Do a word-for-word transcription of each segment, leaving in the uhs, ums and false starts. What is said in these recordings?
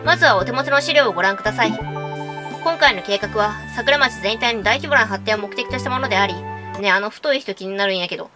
まずはお手元の資料をご覧ください。今回の計画は、桜町全体の大規模な発展を目的としたものであり、ね、あの太い人気になるんやけど。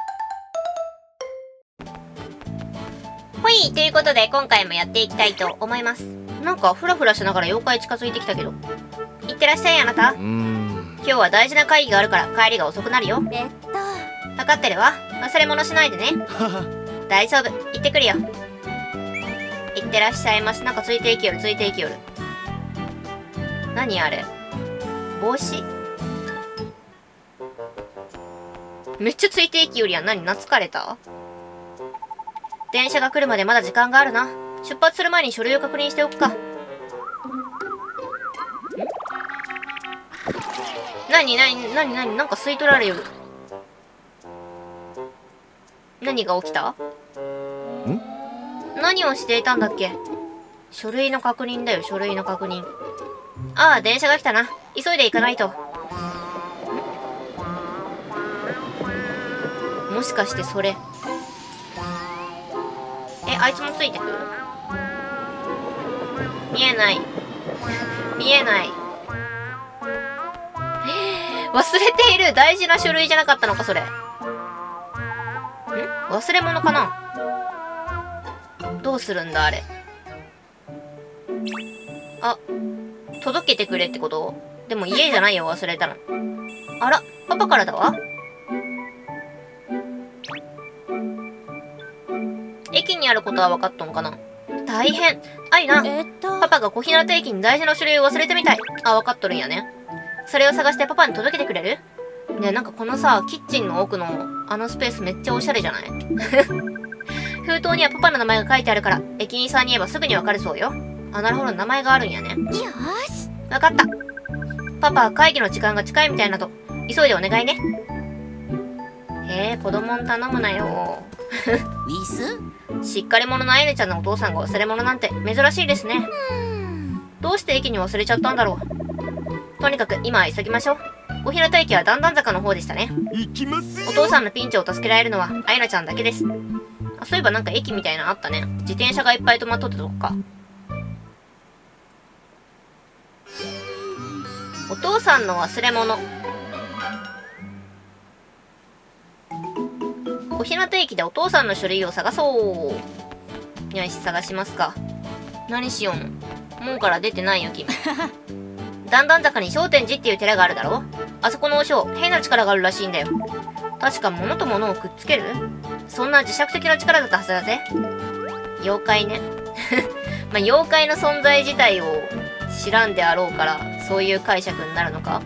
ほい、ということで今回もやっていきたいと思います。なんかフラフラしながら妖怪近づいてきたけど。いってらっしゃいあなた。今日は大事な会議があるから帰りが遅くなるよ。 えっと分かってるわ。忘れ物しないでね。大丈夫、行ってくるよ。いってらっしゃいまし。なんかついていきよる、ついていきよる。何あれ、帽子？めっちゃついていきよるやん。何、懐かれた？電車が来るまでまだ時間があるな。出発する前に書類を確認しておくか。ん？何何何何なんか吸い取られよる。何が起きた？ん？何をしていたんだっけ？書類の確認だよ、書類の確認。ああ、電車が来たな。急いで行かないと。もしかしてそれ。え、あいつもついてくる？見えない。見えない。忘れている。大事な書類じゃなかったのか、それ。ん？忘れ物かな？どうするんだ、あれ。あ、届けてくれってこと？でも家じゃないよ、忘れたの。あら、パパからだわ。駅にあることは分かっとんかな？大変。あいな。 えっとパパが小日向駅に大事な書類を忘れてみたい。あ、分かっとるんやね。それを探してパパに届けてくれる？ねえ、なんかこのさ、キッチンの奥のあのスペースめっちゃおしゃれじゃない？封筒にはパパの名前が書いてあるから、駅員さんに言えばすぐにわかるそうよ。あ、なるほど、名前があるんやね。 よーし。 わかった。パパ、会議の時間が近いみたいなと、急いでお願いね。へえ、子供に頼むなよ。 ウィス？ しっかり者のアイネちゃんのお父さんが忘れ物なんて珍しいですね。どうして駅に忘れちゃったんだろう。とにかく今は急ぎましょう。小日向駅は段々坂の方でしたね。 行きますよ。 お父さんのピンチを助けられるのはアイナちゃんだけです。あ、そういえばなんか駅みたいなのあったね。自転車がいっぱい止まっとったとこか。お父さんの忘れ物。小日向駅でお父さんの書類を探そう。よし、探しますか。何しよん。門から出てないよ、君。段々坂に聖天寺っていう寺があるだろ。あそこの和尚、変な力があるらしいんだよ。確か物と物をくっつける？そんな磁石的な力だったはずだぜ。妖怪ね。まあ、妖怪の存在自体を知らんであろうから、そういう解釈になるのか？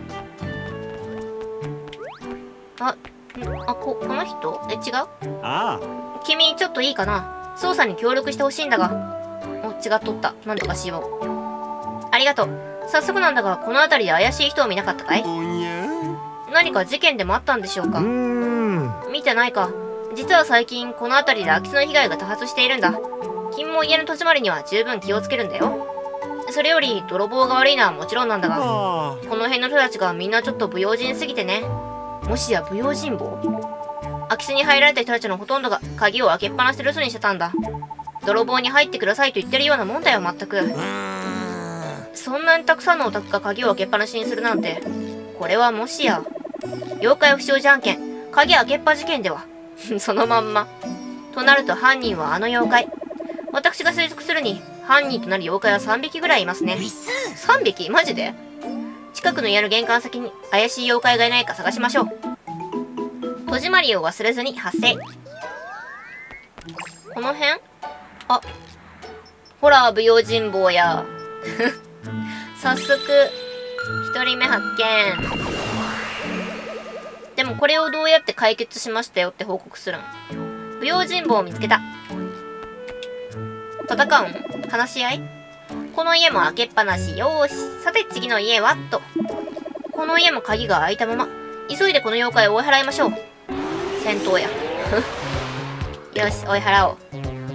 あ、んあ、こ、この人？え、違う？ あ君、ちょっといいかな？捜査に協力してほしいんだが。お、違っとった。なんとかしよう。ありがとう。早速なんだが、この辺りで怪しい人を見なかったかい？ おや？ 何か事件でもあったんでしょうか？ うーん。 見てないか。実は最近、この辺りで空き巣の被害が多発しているんだ。君も家の戸締まりには十分気をつけるんだよ。それより、泥棒が悪いのはもちろんなんだが、 あこの辺の人たちがみんなちょっと不用心すぎてね。もしや不用心棒？空き巣に入られた人たちのほとんどが鍵を開けっぱなしで留守にしてたんだ。泥棒に入ってくださいと言ってるようなもんだよ、まったく。そんなにたくさんのお宅が鍵を開けっぱなしにするなんて、これはもしや、妖怪不祥事案件、鍵開けっぱ事件では、そのまんま。となると犯人はあの妖怪。私が推測するに、犯人となる妖怪はさんびきぐらいいますね。さんびき？マジで？近くの家の玄関先に怪しい妖怪がいないか探しましょう。戸締まりを忘れずに発生。この辺？あ、ほら、不用心棒や。早速、一人目発見。でもこれをどうやって解決しましたよって報告するん。不用心棒を見つけた。戦うん？話し合い？この家も開けっぱなし。よーし。さて次の家はと。この家も鍵が開いたまま。急いでこの妖怪を追い払いましょう。戦闘や。よし、追い払おう。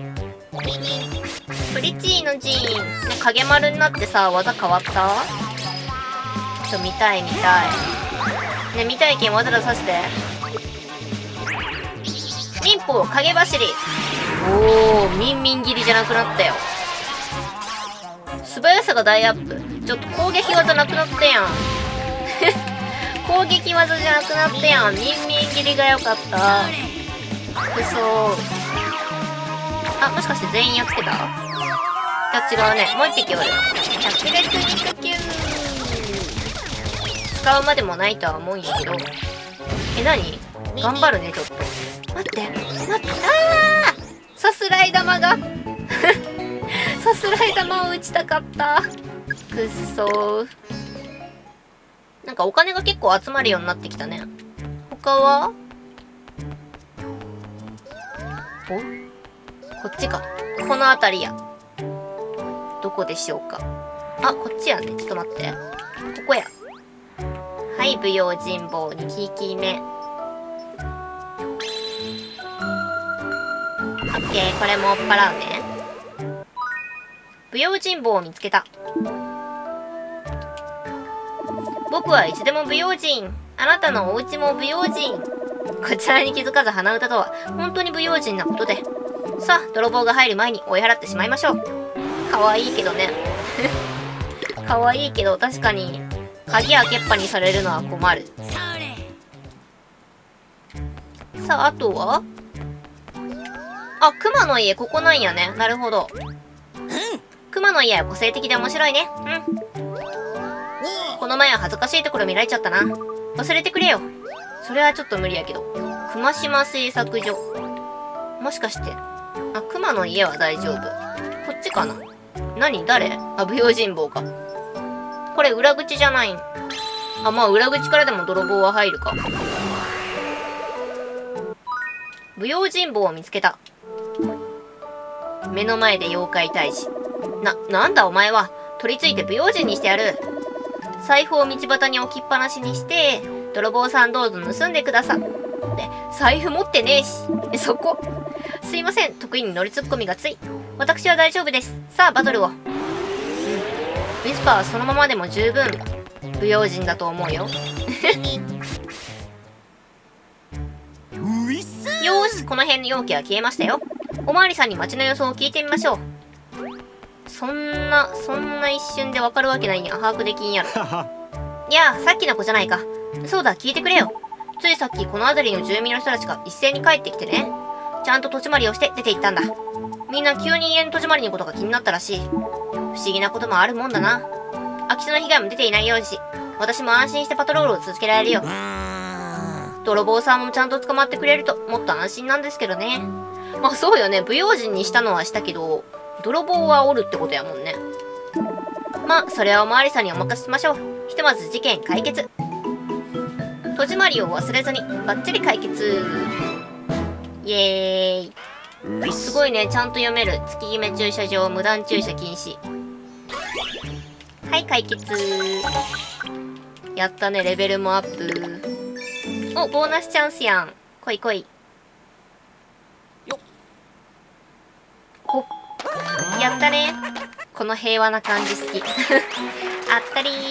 プリチーノジーン。ね、影丸になってさ、技変わった？ちょ、見たい見たい。ね、見たいけん技出させて。民法影走り。おー、ミンミン切りじゃなくなったよ。 素早さが大アップ。ちょっと攻撃技なくなったやん。攻撃技じゃなくなったやん。ミンミン切りが良かった。くそ。あ、もしかして全員やっつけた？いや、違うね。もう一匹おる。百列肉球。使うまでもないとは思うんやけど。え、何？頑張るね、ちょっと。待って、待って、あー！さすらい玉が。さすらい玉を打ちたかった。くっそー。なんかお金が結構集まるようになってきたね。他は？お？こっちか。この辺りや。どこでしょうか。あ、こっちやね。ちょっと待って。ここや。はい、舞踊人望に効き目。オッケー、これも追っ払うね。舞踊人望を見つけた。僕はいつでも舞踊人。あなたのお家も舞踊人。こちらに気づかず鼻歌とは本当に舞踊人なことで。さあ、泥棒が入る前に追い払ってしまいましょう。かわいいけどね。かわいいけど確かに鍵開けっぱにされるのは困る。さあ、あとはあ、熊の家ここなんやね。なるほど。熊の家は個性的で面白いね。うん。この前は恥ずかしいところ見られちゃったな。忘れてくれよ。それはちょっと無理やけど。熊島製作所。もしかして。あ、熊の家は大丈夫。こっちかな。何？誰？あ、舞踊人望か。これ裏口じゃないん。あ、まあ裏口からでも泥棒は入るか。舞踊人望を見つけた。目の前で妖怪退治。な、なんだお前は。取り付いて舞踊人にしてやる。財布を道端に置きっぱなしにして、泥棒さんどうぞ盗んでください。で、財布持ってねえし。え、そこ。すいません、得意に乗りツッコミがつい。私は大丈夫です。さあ、バトルを。うん。ウィスパーはそのままでも十分、舞踊人だと思うよ。よーし、この辺の容器は消えましたよ。おまわりさんに街の予想を聞いてみましょう。そんな、そんな一瞬でわかるわけないやん。把握できんやろ。いやあ、さっきの子じゃないか。そうだ、聞いてくれよ。ついさっきこの辺りの住民の人たちが一斉に帰ってきてね。ちゃんと戸締まりをして出て行ったんだ。みんな急に家の戸締まりのことが気になったらしい。不思議なこともあるもんだな。空き巣の被害も出ていないようだし、私も安心してパトロールを続けられるよ。泥棒さんもちゃんと捕まってくれるともっと安心なんですけどね。まあそうよね。舞踊人にしたのはしたけど、泥棒はおるってことやもんね。まあ、それはおまわりさんにお任せしましょう。ひとまず事件解決。戸締まりを忘れずに、バッチリ解決。イエーイ。すごいね、ちゃんと読める。月決め駐車場、無断駐車禁止。はい、解決。やったね、レベルもアップ。お、ボーナスチャンスやん。来い来い。ほっ。やったね。この平和な感じ好き。あったり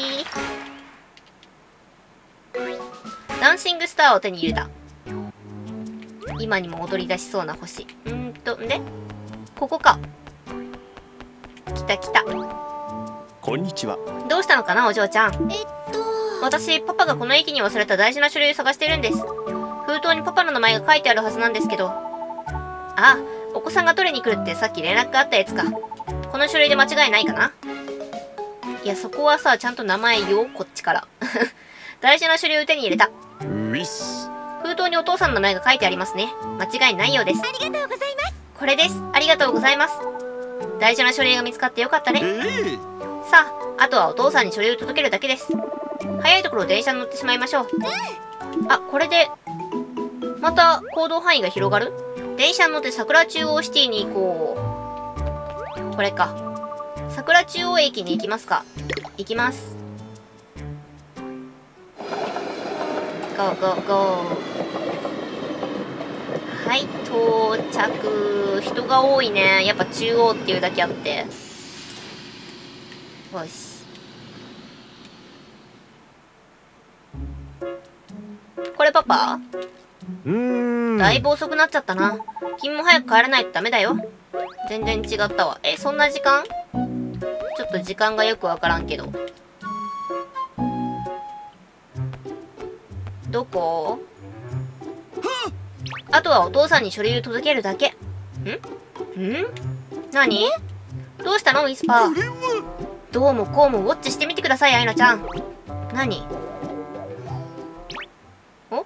ー。ダンシングスターを手に入れた。今にも踊り出しそうな星。んーと、んでここか。来た来た。 こんにちは。 どうしたのかな、お嬢ちゃん。 えっと私、パパがこの駅に忘れた大事な書類を探してるんです。封筒にパパの名前が書いてあるはずなんですけど。ああ、お子さんが取りに来るってさっき連絡があったやつか。この書類で間違いないかな。いや、そこはさ、ちゃんと名前よ、こっちから。大事な書類を手に入れた。 ウィス。 封筒にお父さんの名前が書いてありますね。間違いないようです。 ありがとうございます。 これです。ありがとうございます。大事な書類が見つかってよかったね。 えー、 さあ、あとはお父さんに書類を届けるだけです。早いところ電車に乗ってしまいましょう。あ、これで、また行動範囲が広がる？電車に乗って桜中央シティに行こう。これか。桜中央駅に行きますか。行きます。ゴーゴーゴー。はい、到着。人が多いね。やっぱ中央っていうだけあって。よし。これパパ？ うーん。 だいぶ遅くなっちゃったな。君も早く帰らないとダメだよ。全然違ったわ。え、そんな時間？ちょっっと時間がよくわからんけど。どこ？あとはお父さんに書類を届けるだけ。ん？ん？何？どうしたのウィスパー。どうもこうもウォッチしてみてください、アイナちゃん。何？お？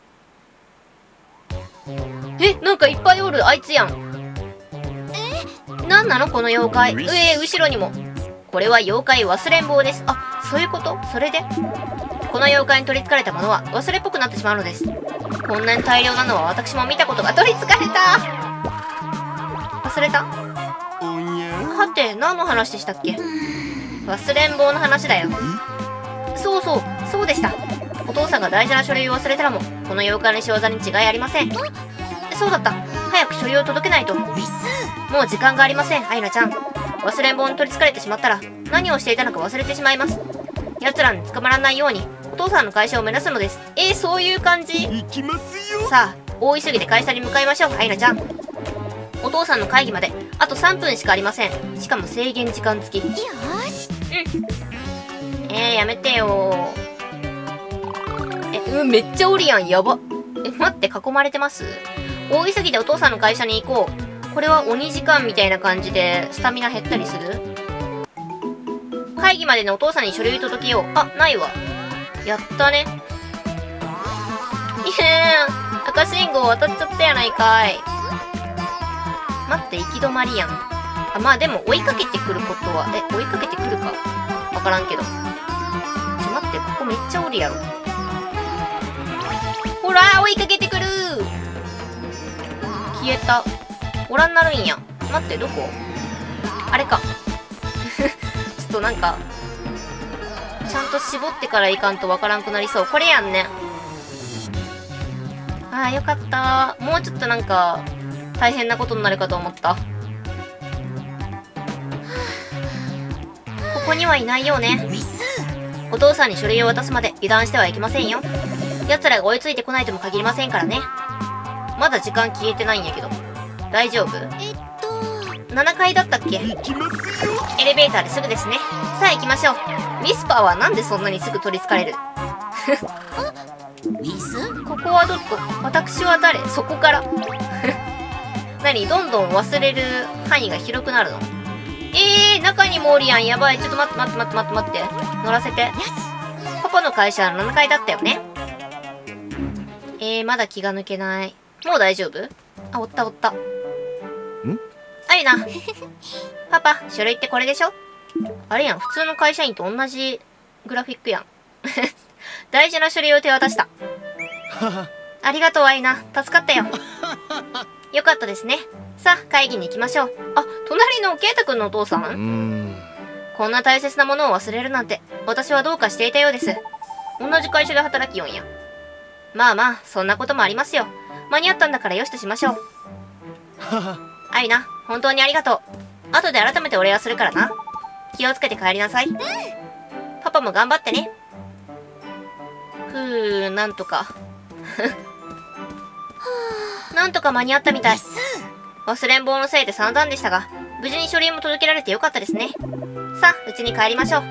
え、なんかいっぱいおる、あいつやん。なんなのこの妖怪。うえー、後ろにも。これは妖怪忘れん坊です。あ、そういうこと？それでこの妖怪に取り憑かれたものは忘れっぽくなってしまうのです。こんなに大量なのは私も見たことが。取り憑かれた。忘れた。はて、何の話でしたっけ？忘れん坊の話だよ。そうそう、そうでした。お父さんが大事な書類を忘れたらもこの妖怪の仕業に違いありません。そうだった。早く書類を届けないと。もう時間がありません、アイナちゃん。忘れん坊に取り憑かれてしまったら何をしていたのか忘れてしまいます。奴らに捕まらないようにお父さんの会社を目指すのです。えー、そういう感じ？ 行きますよ。 さあ、大急ぎで会社に向かいましょう、アイナちゃん。お父さんの会議まであとさんぷんしかありません。しかも制限時間付き。 よし。 うん。えー、やめてよー。え、うん、めっちゃおるやん、やば。え、待って、囲まれてます？大急ぎでお父さんの会社に行こう。これは鬼時間みたいな感じでスタミナ減ったりする？会議までのお父さんに書類届けよう。あ、ないわ。やったね。いやー、赤信号渡っちゃったやないかい。待って、行き止まりやん。あ、まあでも追いかけてくることは、え、追いかけてくるかわからんけど。ちょ、待って、ここめっちゃおるやろ。ほらー、追いかけてくるー。消えた。おらんなるんや。待って、どこ？あれか。ちょっとなんか、ちゃんと絞ってからいかんとわからんくなりそう。これやんね。ああ、よかったー。もうちょっとなんか、大変なことになるかと思った。ここにはいないようね。お父さんに書類を渡すまで油断してはいけませんよ。奴らが追いついてこないとも限りませんからね。まだ時間消えてないんやけど。大丈夫？ えっとななかいだったっけ？ 行きますよ。 エレベーターですぐですね。さあ行きましょう。ウィスパーはなんでそんなにすぐ取り憑かれる？ ウィス？ ここはどこ？私は誰？そこから何？どんどん忘れる範囲が広くなるの？えー、中にもおるやん。やばい。ちょっと待って待って待って待って待って。乗らせて。パパの会社はななかいだったよね。えー、まだ気が抜けない。もう大丈夫？あ、おったおった。ん？あゆな。パパ、書類ってこれでしょ？あれやん。普通の会社員と同じグラフィックやん。大事な書類を手渡した。ありがとう、あゆな。助かったよ。よかったですね。さあ、会議に行きましょう。あ、隣のケイタくんのお父さん？ うーん。 こんな大切なものを忘れるなんて、私はどうかしていたようです。同じ会社で働きよんや。まあまあ、そんなこともありますよ。間に合ったんだからよしとしましょう。あゆな、本当にありがとう。後で改めてお礼はするからな。気をつけて帰りなさい。パパも頑張ってね。ふー、なんとか。なんとか間に合ったみたい。忘れん坊のせいで散々でしたが、無事に書類も届けられてよかったですね。さあ、うちに帰りましょう。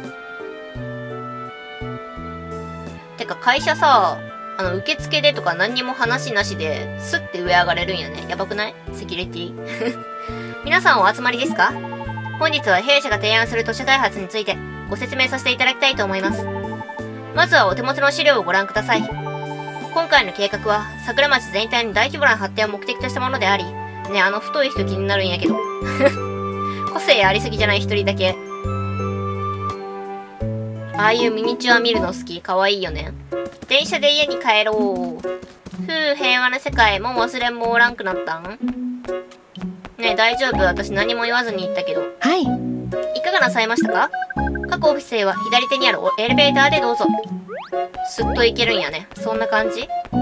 てか会社さ、あの、受付でとか何にも話なしで、スッて上上がれるんやね。やばくない？セキュリティ。皆さんお集まりですか？本日は弊社が提案する都市開発についてご説明させていただきたいと思います。まずはお手持ちの資料をご覧ください。今回の計画は、桜町全体に大規模な発展を目的としたものであり、ね、あの太い人気になるんやけど。個性ありすぎじゃない？一人だけ。ああいうミニチュア見るの好き。かわいいよね。電車で家に帰ろう。ふう、平和な世界。もう忘れんもおらんくなったん？ねえ、大丈夫？私何も言わずに言ったけど。 はい。 いかがなさいましたか？各オフィスへは左手にあるエレベーターでどうぞ。すっと行けるんやね。そんな感じ？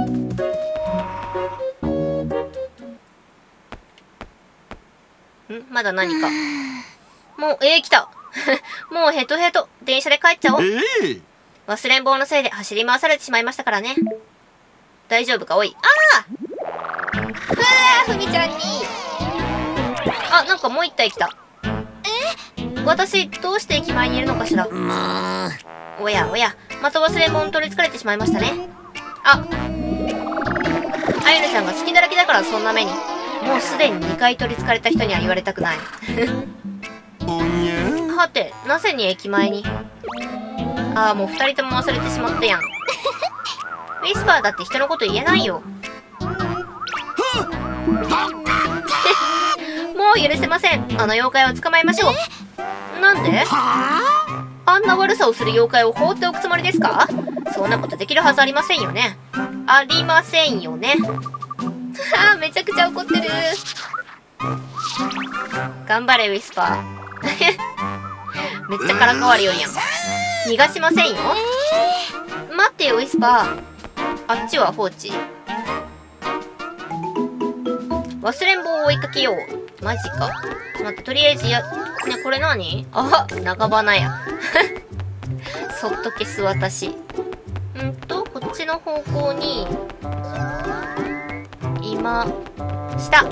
ん？まだ何か。もう、えー、来た。もうヘトヘト。電車で帰っちゃおう。 ええ。 忘れん坊のせいで走り回されてしまいましたからね。大丈夫か？おい。ああ！うわー、ふみちゃんに。あ、なんかもう一体来た。え？ 私、どうして駅前にいるのかしら。 もう。 おやおや、また忘れ物取りつかれてしまいましたね。あ、あゆねちゃんが好きだらけだからそんな目に。もうすでににかい取りつかれた人には言われたくない。 おにゃ。 はて、なぜに駅前に。ああ、もう二人とも忘れてしまったやん。ウィスパーだって人のこと言えないよ。もう許せません。あの妖怪を捕まえましょう。なんで？あんな悪さをする妖怪を放っておくつもりですか？そんなことできるはずありませんよね。ありませんよね。はあ、めちゃくちゃ怒ってる。頑張れ、ウィスパー。めっちゃからかわるよやん。逃がしませんよ。待ってよ、ウィスパー。あっちは放置。忘れん坊を追いかけよう。マジか。ちょっと待って、とりあえずや、ね、これ何？あ、長花や。そっと消す私。んと、こっちの方向に、今、下。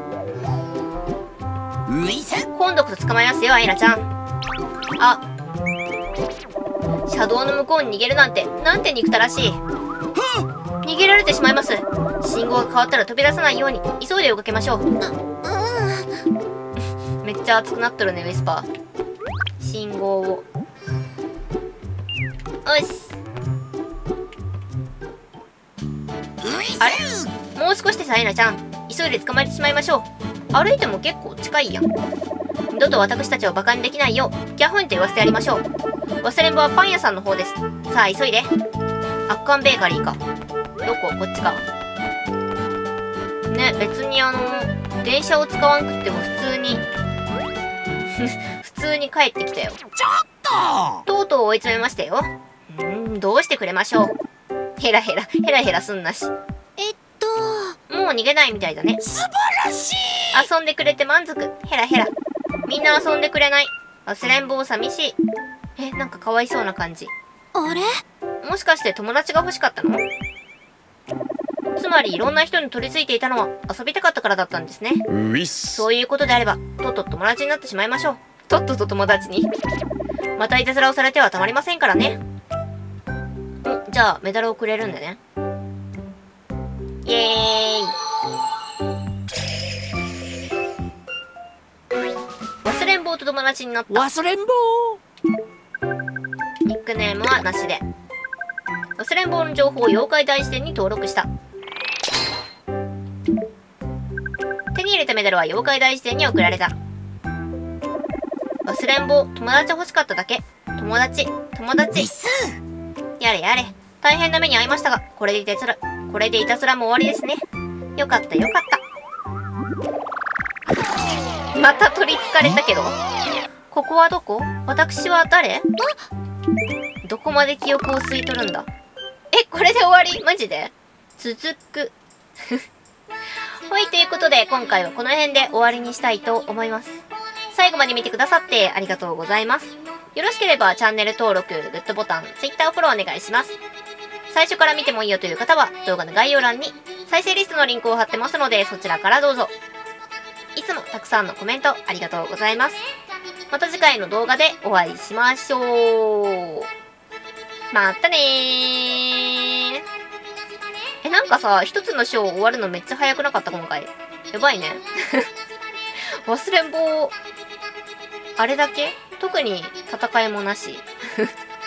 今度こそ捕まえますよ、アイラちゃん。あ、車道の向こうに逃げるなんて、なんて憎たらしい。逃げられてしまいます。信号が変わったら飛び出さないように、急いで追いかけましょう。めっちゃ熱くなっとるね、ウィスパー。信号を。よし。あれ？もう少しでさ、アイナちゃん。急いで捕まえてしまいましょう。歩いても結構近いやん。二度と私たちをバカにできないよう、ギャフンと言わせてやりましょう。忘れんぼはパン屋さんの方です。さあ、急いで。アッカンベーカリーか。どこ？こっちか。ね、別にあの、電車を使わんくっても普通に、普通に帰ってきたよ。 ちょっととうとう追い詰めましたよ。うーん、どうしてくれましょう。ヘラヘラ、ヘラヘラすんなし。 えっと、 もう逃げないみたいだね。 素晴らしい。 遊んでくれて満足。ヘラヘラ。みんな遊んでくれない。忘れん坊寂しい。え、なんかかわいそうな感じ。 あれ？ もしかして友達が欲しかったの？つまりいろんな人に取り付いていたのは遊びたかったからだったんですね。 ウィス。 そういうことであれば、とっとと友達になってしまいましょう。とっとと友達に。またいたずらをされてはたまりませんからね。ん、じゃあメダルをくれるんだね。イエーイ。忘れん坊と友達になった。 忘れん坊。 ニックネームはなしで。忘れん坊の情報を妖怪大辞典に登録した。手に入れたメダルは妖怪大辞典に送られた。忘れん坊、友達欲しかっただけ。友達、友達。やれやれ。大変な目に遭いましたが、これでいたずら、これでいたずらも終わりですね。よかったよかった。また取りつかれたけど。ここはどこ？私は誰？どこまで記憶を吸い取るんだ。え、これで終わり？マジで？続く。はい、ということで、今回はこの辺で終わりにしたいと思います。最後まで見てくださってありがとうございます。よろしければチャンネル登録、グッドボタン、Twitter フォローお願いします。最初から見てもいいよという方は、動画の概要欄に再生リストのリンクを貼ってますので、そちらからどうぞ。いつもたくさんのコメントありがとうございます。また次回の動画でお会いしましょう。またねー。え、なんかさ、一つのショー終わるのめっちゃ早くなかった今回。やばいね。忘れん坊、あれだけ？特に戦いもなし。